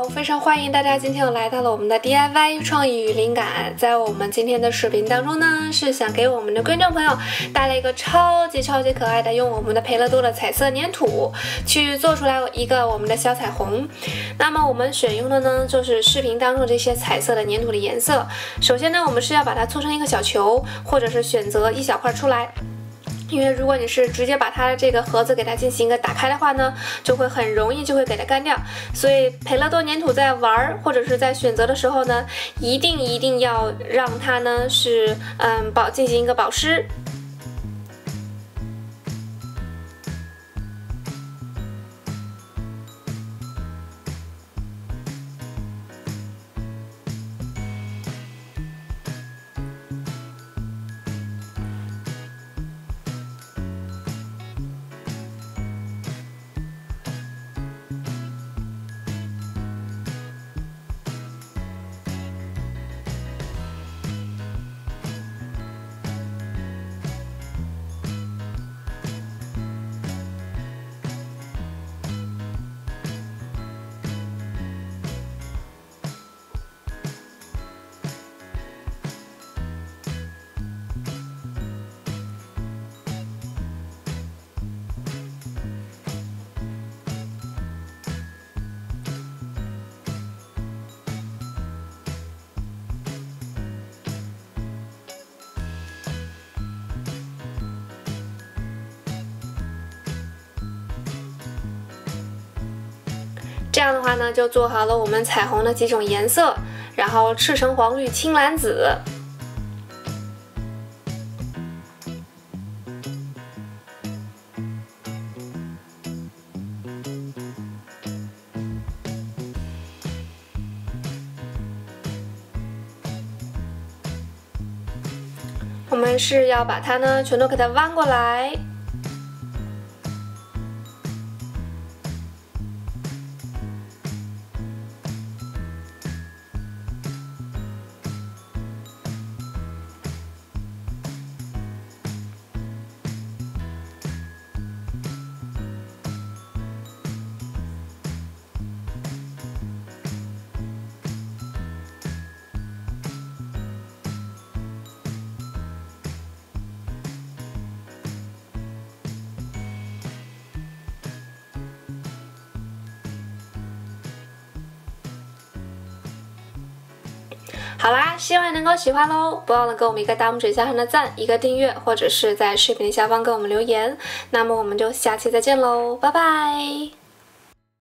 好，非常欢迎大家今天又来到了我们的 DIY 创意与灵感。在我们今天的视频当中呢，是想给我们的观众朋友带来一个超级可爱的，用我们的培乐多的彩色粘土去做出来一个我们的小彩虹。那么我们选用的呢，就是视频当中这些彩色的粘土的颜色。首先呢，我们是要把它搓成一个小球，或者是选择一小块出来。因为如果你是直接把它的这个盒子给它进行一个打开的话呢，就会很容易就会给它干掉。所以培乐多粘土在玩或者是在选择的时候呢，一定要让它呢是进行一个保湿。这样的话呢，就做好了我们彩虹的几种颜色，然后赤橙黄绿青蓝紫。我们是要把它呢全都给它弯过来。好啦，希望能够喜欢喽！不忘了给我们一个大拇指下方的赞，一个订阅，或者是在视频下方给我们留言。那么我们就下期再见喽，拜拜！